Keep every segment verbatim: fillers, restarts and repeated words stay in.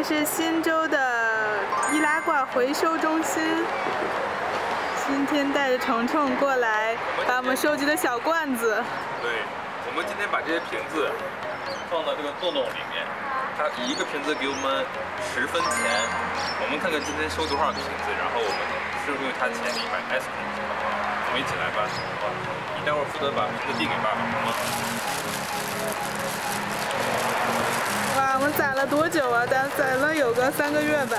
这是新州的易拉罐回收中心。今天带着虫虫过来，把我们收集的小罐子。 对，我们今天把这些瓶子放到这个洞洞里面，它一个瓶子给我们十分钱。我们看看今天收多少瓶子，然后我们是不是用它钱里买 ice cream？ 我们一起来吧，好吧？你待会儿负责把瓶子递给爸爸，好吗？ 哇，我们攒了多久啊？攒攒了有个三个月吧。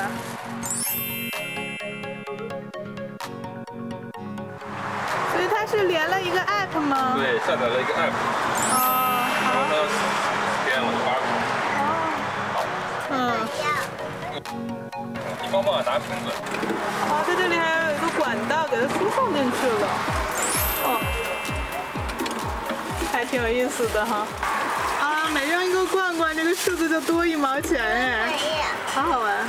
所以它是连了一个 app 吗？ 对，下载了一个 app。 哦， 然后呢，点我的八个。 嗯。 你帮帮我拿瓶子。 哇，在这里还有一个管道，给它输送进去了。哦，还挺有意思的哈。啊，每扔一个罐罐，这个数字就多一毛钱哎，好好玩。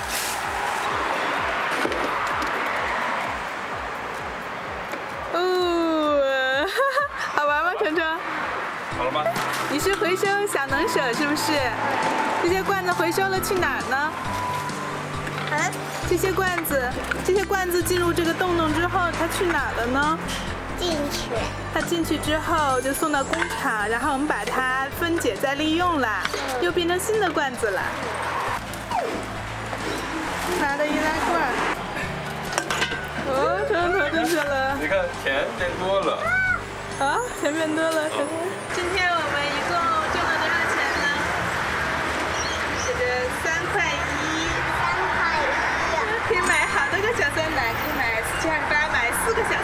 哦，好玩吗，程程？ 好了吗？ 你是回收小能手是不是？这些罐子回收了去哪儿呢？啊？这些罐子，这些罐子进入这个洞洞之后，它去哪儿了呢？ 进去。 它进去之后就送到工厂，然后我们把它分解再利用了，又变成新的罐子了。拿的易拉罐。哦，程程投进去了。 你看钱变多了。 啊，钱变多了。程程，今天我们一共挣了多少钱呢？这个三块一。 三块一。 可以买好多个小酸奶，可以买七二十八，买四个小